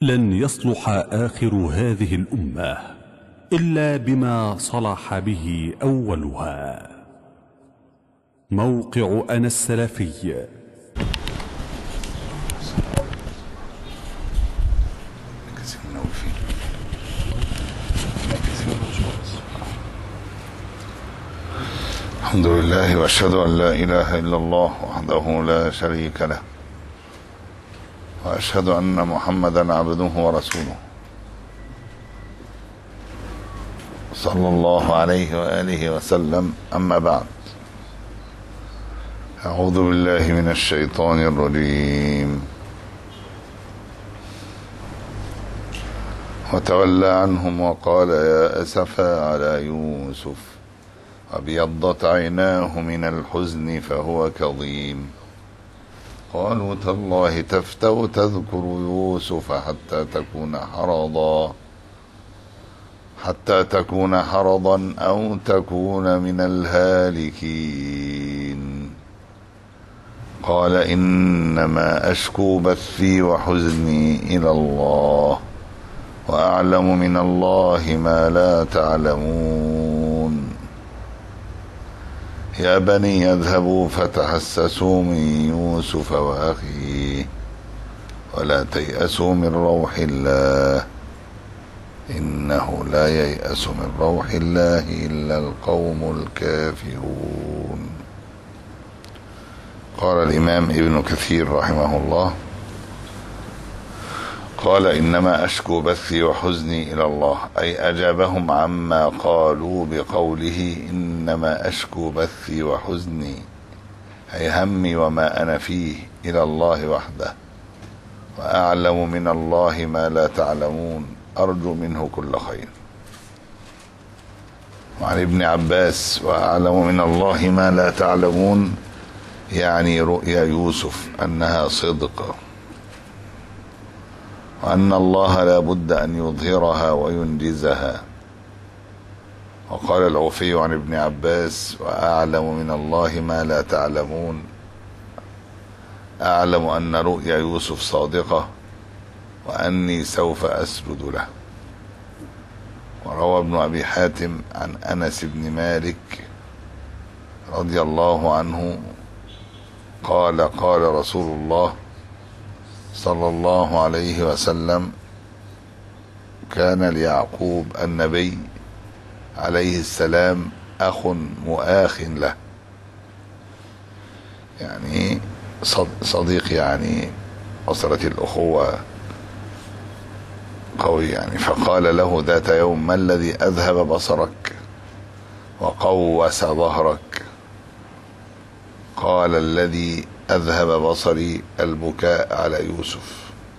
لن يصلح آخر هذه الأمة إلا بما صلح به أولها. موقع أنا السلفي. الحمد لله وأشهد أن لا إله إلا الله وحده لا شريك له، وأشهد أن محمدا عبده ورسوله صلى الله عليه وآله وسلم. أما بعد، أعوذ بالله من الشيطان الرجيم. وتولى عنهم وقال يا أسفا على يوسف وابيضت عيناه من الحزن فهو كظيم. قالوا تالله تفتأ تذكر يوسف حتى تكون حرضا أو تكون من الهالكين. قال إنما أشكو بثي وحزني إلى الله وأعلم من الله ما لا تعلمون. يا بني اذهبوا فتحسسوا من يوسف وأخيه ولا تيأسوا من روح الله إنه لا ييأس من روح الله إلا القوم الكافرون. قال الإمام ابن كثير رحمه الله قال إنما أشكو بثي وحزني إلى الله، أي أجابهم عما قالوا بقوله إنما أشكو بثي وحزني، أي همي وما أنا فيه إلى الله وحده، وأعلم من الله ما لا تعلمون، أرجو منه كل خير. وعن ابن عباس وأعلم من الله ما لا تعلمون، يعني رؤيا يوسف أنها صدق، وأن الله لا بد أن يظهرها وينجزها. وقال العوفي عن ابن عباس وأعلم من الله ما لا تعلمون، أعلم أن رؤيا يوسف صادقة وأني سوف أسجد له. وروى ابن أبي حاتم عن أنس بن مالك رضي الله عنه قال قال رسول الله صلى الله عليه وسلم كان ليعقوب النبي عليه السلام أخ مؤاخ له، يعني صديق، يعني أسرة الأخوة قوي يعني. فقال له ذات يوم ما الذي أذهب بصرك وقوس ظهرك؟ قال الذي أذهب بصري البكاء على يوسف،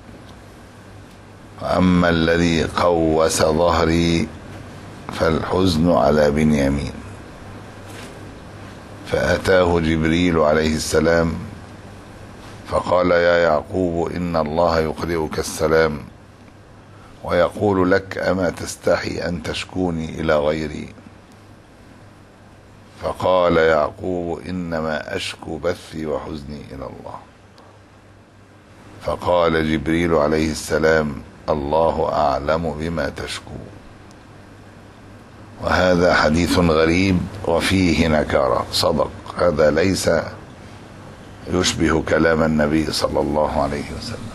وأما الذي قوس ظهري فالحزن على بنيامين. فأتاه جبريل عليه السلام فقال يا يعقوب إن الله يقرئك السلام ويقول لك أما تستحي أن تشكوني إلى غيري؟ فقال يعقوب إنما أشكو بثي وحزني إلى الله. فقال جبريل عليه السلام الله أعلم بما تشكو. وهذا حديث غريب وفيه نكارة، صدق، هذا ليس يشبه كلام النبي صلى الله عليه وسلم.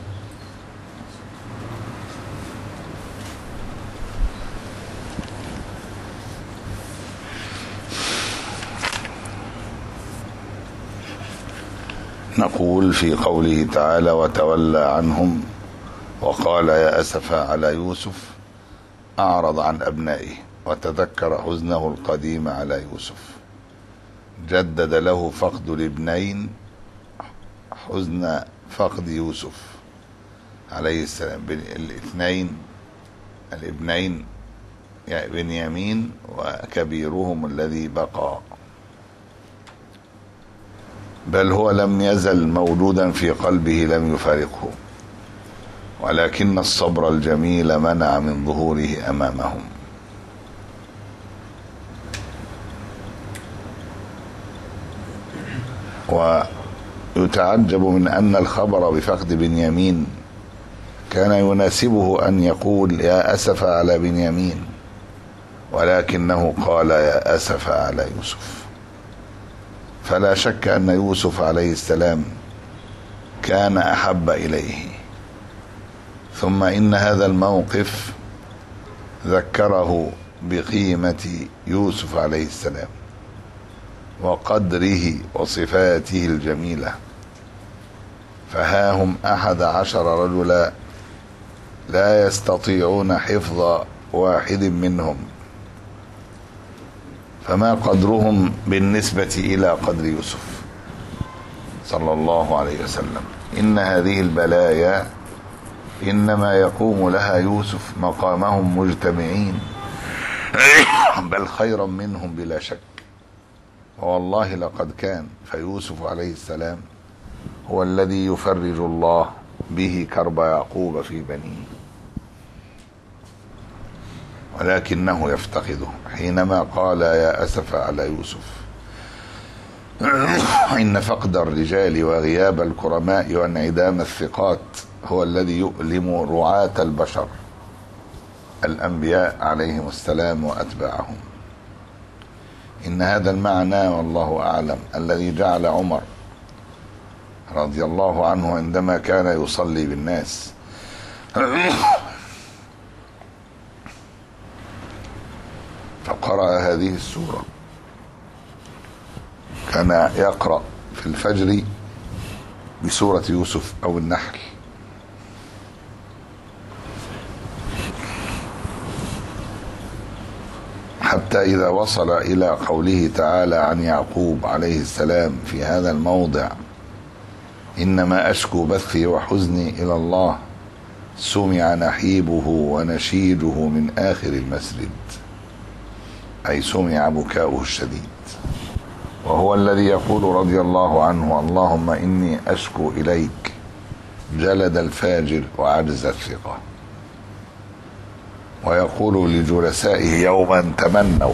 نقول في قوله تعالى وتولى عنهم وقال يا أسفا على يوسف، أعرض عن أبنائه وتذكر حزنه القديم على يوسف، جدد له فقد الابنين حزن فقد يوسف عليه السلام. الابنين يعني بنيامين وكبيرهم الذي بقى، بل هو لم يزل موجودا في قلبه لم يفارقه، ولكن الصبر الجميل منع من ظهوره أمامهم. ويتعجب من أن الخبر بفقد بنيامين كان يناسبه أن يقول يا أسف على بنيامين، ولكنه قال يا أسف على يوسف. فلا شك أن يوسف عليه السلام كان أحب إليه. ثم إن هذا الموقف ذكره بقيمة يوسف عليه السلام وقدره وصفاته الجميلة. فها هم 11 رجلا لا يستطيعون حفظ واحد منهم، فما قدرهم بالنسبة إلى قدر يوسف صلى الله عليه وسلم. إن هذه البلايا إنما يقوم لها يوسف مقامهم مجتمعين، بل خيرا منهم بلا شك. والله لقد كان فيوسف عليه السلام هو الذي يفرج الله به كرب يعقوب في بنيه، ولكنه يفتقده حينما قال يا أسف على يوسف. إن فقد الرجال وغياب الكرماء وانعدام الثقات هو الذي يؤلم رعاة البشر الأنبياء عليهم السلام وأتباعهم. إن هذا المعنى والله أعلم الذي جعل عمر رضي الله عنه عندما كان يصلي بالناس فقرأ هذه السورة، كان يقرأ في الفجر بسورة يوسف أو النحل، حتى إذا وصل إلى قوله تعالى عن يعقوب عليه السلام في هذا الموضع إنما أشكو بثي وحزني إلى الله، سمع نحيبه ونشيده من آخر المسجد، أي سمع بكاؤه الشديد، وهو الذي يقول رضي الله عنه اللهم إني أشكو إليك جلد الفاجر وعجز الثقة. ويقول لجلسائه يوما تمنوا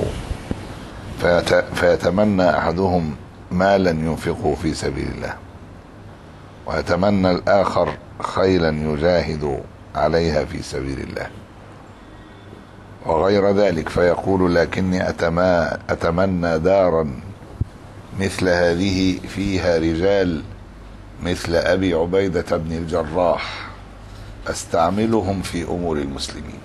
فيتمنى أحدهم مالا ينفقه في سبيل الله، ويتمنى الآخر خيلا يجاهد عليها في سبيل الله وغير ذلك، فيقول لكني أتمنى دارا مثل هذه فيها رجال مثل أبي عبيدة بن الجراح أستعملهم في أمور المسلمين،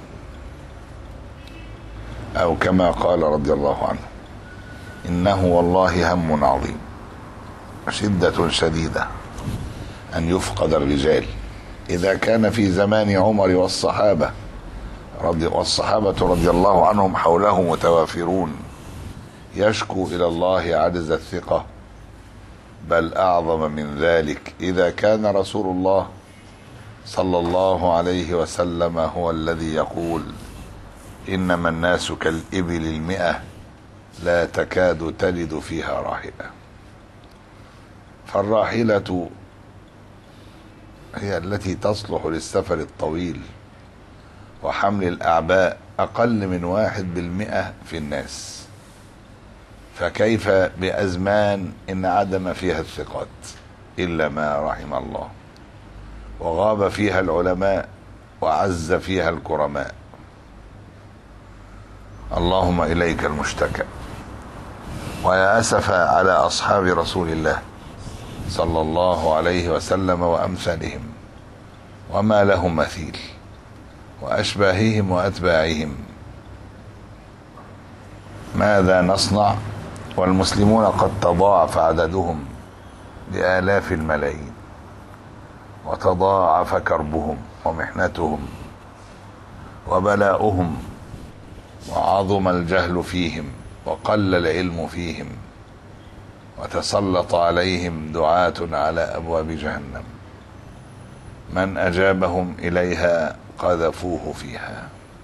أو كما قال رضي الله عنه إنه والله هم عظيم شدة شديدة أن يفقد الرجال. إذا كان في زمان عمر والصحابة رضي الله عنهم حوله متوافرون يشكو إلى الله عجز الثقة، بل أعظم من ذلك إذا كان رسول الله صلى الله عليه وسلم هو الذي يقول إنما الناس كالإبل 100 لا تكاد تلد فيها راحلة. فالراحلة هي التي تصلح للسفر الطويل وحمل الأعباء أقل من 1% في الناس، فكيف بأزمان إن عدم فيها الثقات إلا ما رحم الله، وغاب فيها العلماء وعز فيها الكرماء. اللهم إليك المشتكى. ويا أسف على أصحاب رسول الله صلى الله عليه وسلم وأمثالهم وما لهم مثيل وأشباههم وأتباعهم. ماذا نصنع والمسلمون قد تضاعف عددهم بآلاف الملايين، وتضاعف كربهم ومحنتهم وبلاؤهم، وعظم الجهل فيهم وقل العلم فيهم، وتسلط عليهم دعاة على أبواب جهنم من أجابهم إليها قذفوه فيها.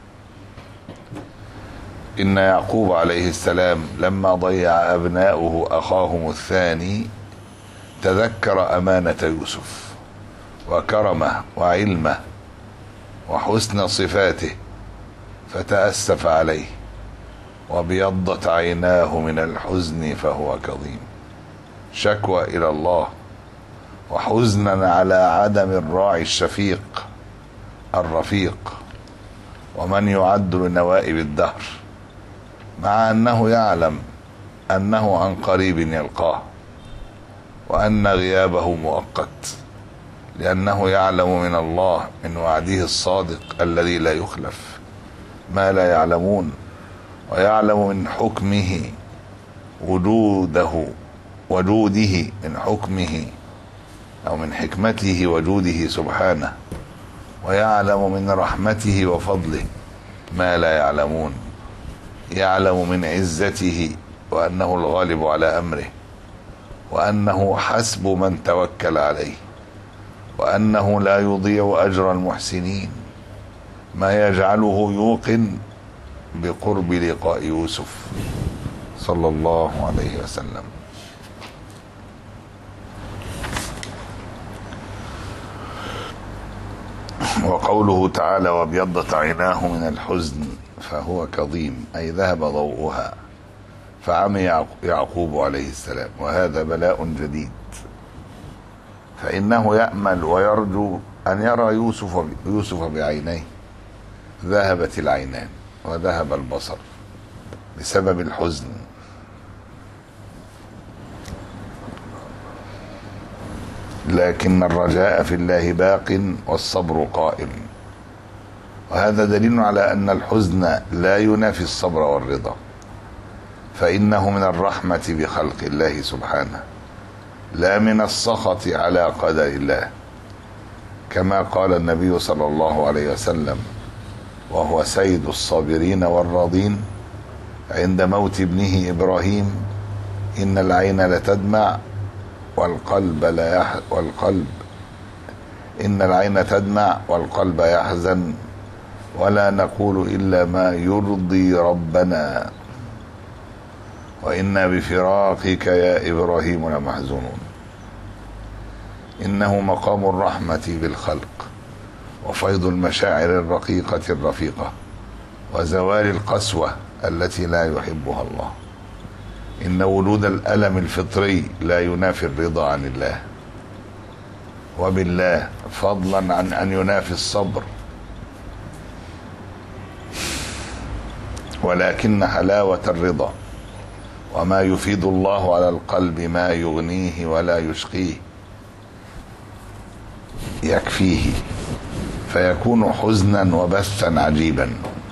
إن يعقوب عليه السلام لما ضيع أبناؤه أخاهم الثاني تذكر أمانة يوسف وكرمه وعلمه وحسن صفاته فتأسف عليه، وبيضت عيناه من الحزن فهو كظيم، شكوى إلى الله وحزنا على عدم الراعي الشفيق الرفيق ومن يعد لنوائب الدهر، مع أنه يعلم أنه عن قريب يلقاه، وأن غيابه مؤقت، لأنه يعلم من الله من وعده الصادق الذي لا يخلف ما لا يعلمون، ويعلم من حكمه وجوده من حكمه أو من حكمته وجوده سبحانه، ويعلم من رحمته وفضله ما لا يعلمون. يعلم من عزته وأنه الغالب على أمره، وأنه حسب من توكل عليه، وأنه لا يضيع أجر المحسنين، ما يجعله يوقن بقرب لقاء يوسف صلى الله عليه وسلم. وقوله تعالى: وابيضت عيناه من الحزن فهو كظيم، أي ذهب ضوءها، فعمي يعقوب عليه السلام، وهذا بلاء جديد، فإنه يأمل ويرجو أن يرى يوسف بعينيه. ذهبت العينان وذهب البصر بسبب الحزن، لكن الرجاء في الله باق والصبر قائم، وهذا دليل على أن الحزن لا ينافي الصبر والرضا، فإنه من الرحمة بخلق الله سبحانه، لا من السخط على قدر الله، كما قال النبي صلى الله عليه وسلم وهو سيد الصابرين والراضين عند موت ابنه إبراهيم: إن العين لتدمع إن العين تدمع والقلب يحزن، ولا نقول إلا ما يرضي ربنا، وإنا بفراقك يا إبراهيم لمحزونون. إنه مقام الرحمة بالخلق، وفيض المشاعر الرقيقة الرفيقة، وزوال القسوة التي لا يحبها الله. إن وجود الألم الفطري لا ينافي الرضا عن الله وبالله، فضلا عن أن ينافي الصبر، ولكن حلاوة الرضا وما يفيد الله على القلب ما يغنيه ولا يشقيه يكفيه، فيكون حزنا وبثا عجيبا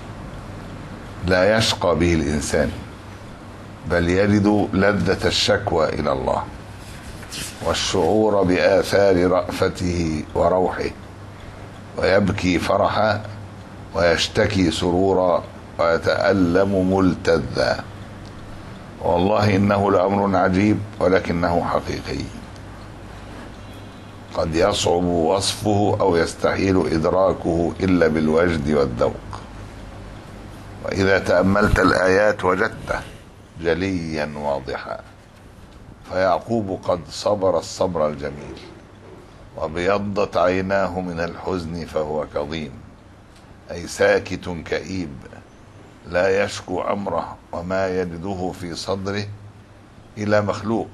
لا يشقى به الإنسان، بل يجد لذة الشكوى إلى الله والشعور بآثار رأفته وروحه، ويبكي فرحا ويشتكي سرورا ويتألم ملتذا. والله إنه لأمر عجيب، ولكنه حقيقي، قد يصعب وصفه أو يستحيل إدراكه إلا بالوجد والذوق. وإذا تأملت الآيات وجدته جليا واضحا، فيعقوب قد صبر الصبر الجميل، وبيضت عيناه من الحزن فهو كظيم، أي ساكت كئيب لا يشكو أمره وما يجده في صدره إلى مخلوق،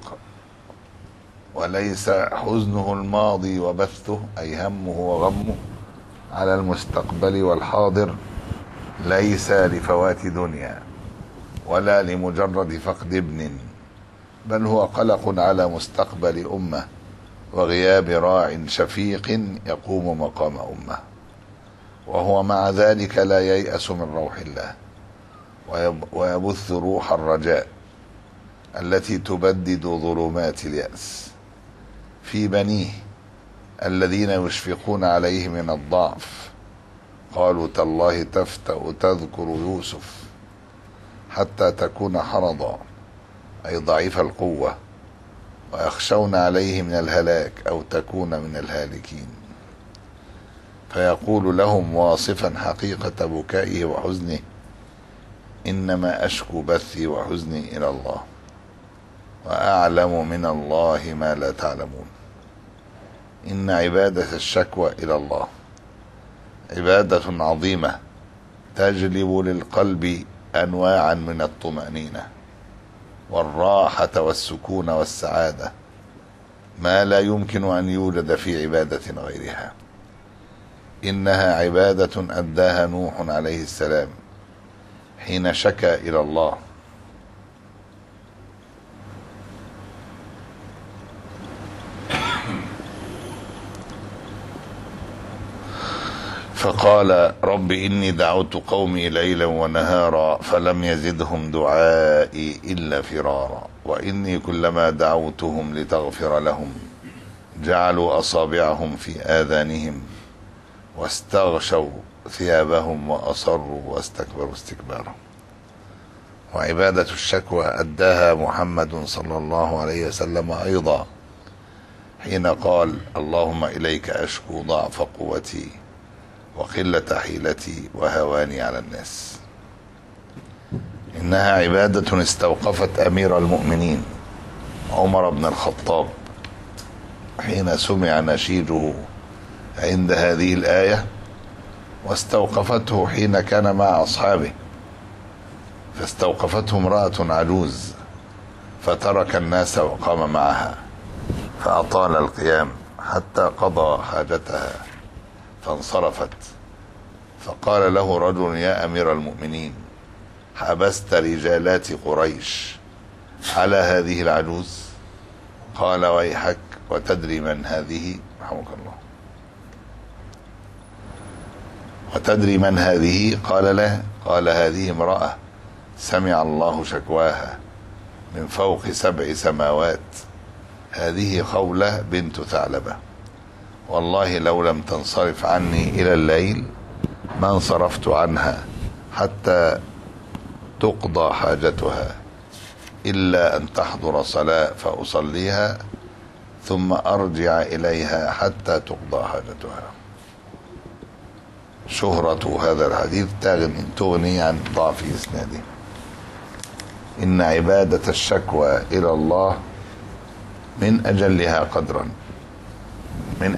وليس حزنه الماضي وبثه أي همه وغمه على المستقبل والحاضر، ليس لفوات دنيا ولا لمجرد فقد ابن، بل هو قلق على مستقبل أمة وغياب راع شفيق يقوم مقام أمة، وهو مع ذلك لا ييأس من روح الله، ويبث روح الرجاء التي تبدد ظلمات اليأس في بنيه الذين يشفقون عليه من الضعف. قالوا: تالله تفتأ تذكر يوسف حتى تكون حرضا، أي ضعيف القوة، ويخشون عليه من الهلاك أو تكون من الهالكين. فيقول لهم واصفا حقيقة بكائه وحزنه: إنما أشكو بثي وحزني إلى الله، وأعلم من الله ما لا تعلمون. إن عبادة الشكوى إلى الله عبادة عظيمة تجلب للقلب أنواعا من الطمأنينة والراحة والسكون والسعادة، ما لا يمكن أن يوجد في عبادة غيرها. إنها عبادة أداها نوح عليه السلام حين شكا إلى الله، فقال رب إني دعوت قومي ليلا ونهارا فلم يزدهم دعائي إلا فرارا، وإني كلما دعوتهم لتغفر لهم جعلوا أصابعهم في آذانهم واستغشوا ثيابهم وأصروا واستكبروا استكبارا. وعبادة الشكوى أداها محمد صلى الله عليه وسلم أيضا حين قال اللهم إليك أشكو ضعف قوتي وقلة حيلتي وهواني على الناس. إنها عبادة استوقفت أمير المؤمنين عمر بن الخطاب حين سمع نشيده عند هذه الآية، واستوقفته حين كان مع أصحابه، فاستوقفته امرأة عجوز فترك الناس وقام معها فأطال القيام حتى قضى حاجتها فانصرفت، فقال له رجل يا أمير المؤمنين حبست رجالات قريش على هذه العجوز؟ قال ويحك وتدري من هذه؟ رحمك الله. وتدري من هذه؟ قال لا. قال هذه امرأة سمع الله شكواها من فوق 7 سماوات، هذه خولة بنت ثعلبة، والله لو لم تنصرف عني إلى الليل ما انصرفت عنها حتى تقضى حاجتها إلا أن تحضر صلاة فأصليها ثم أرجع إليها حتى تقضى حاجتها. شهرة هذا الحديث تغني عن ضعف إسناده. إن عبادة الشكوى إلى الله من أجلها قدرا، من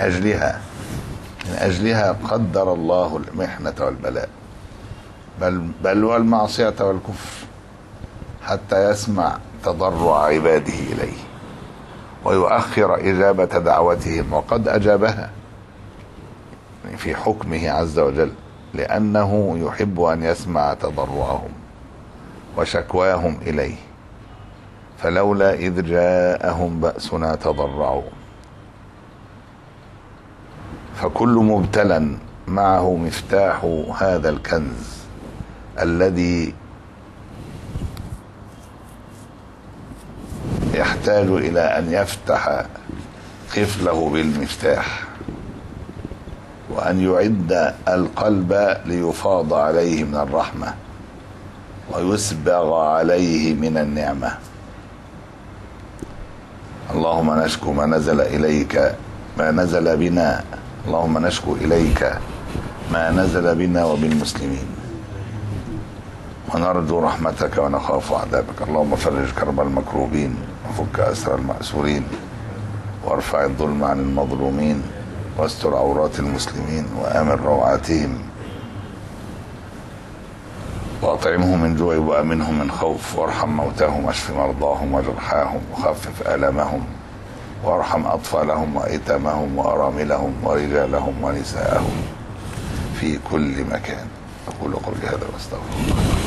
أجلها قدر الله المحنة والبلاء بل والمعصية والكفر حتى يسمع تضرع عباده إليه ويؤخر إجابة دعوتهم، وقد أجابها في حكمه عز وجل لأنه يحب أن يسمع تضرعهم وشكواهم إليه. فلولا إذ جاءهم بأسنا تضرعوا. فكل مبتلى معه مفتاح هذا الكنز الذي يحتاج إلى أن يفتح قفله بالمفتاح وأن يعد القلب ليفاض عليه من الرحمة ويسبغ عليه من النعمة. اللهم نشكو ما نزل إليك ما نزل بنا، اللهم نشكو إليك ما نزل بنا وبالمسلمين ونرجو رحمتك ونخاف عذابك. اللهم فرج كرب المكروبين وفك أسر المأسورين وارفع الظلم عن المظلومين واستر عورات المسلمين وآمن روعاتهم وأطعمهم من جوع وأمنهم من خوف وارحم موتاهم واشف مرضاهم وجرحاهم وخفف آلامهم وارحم أطفالهم وأيتامهم وأراملهم ورجالهم ونساءهم في كل مكان. أقول قولي هذا واستغفر الله.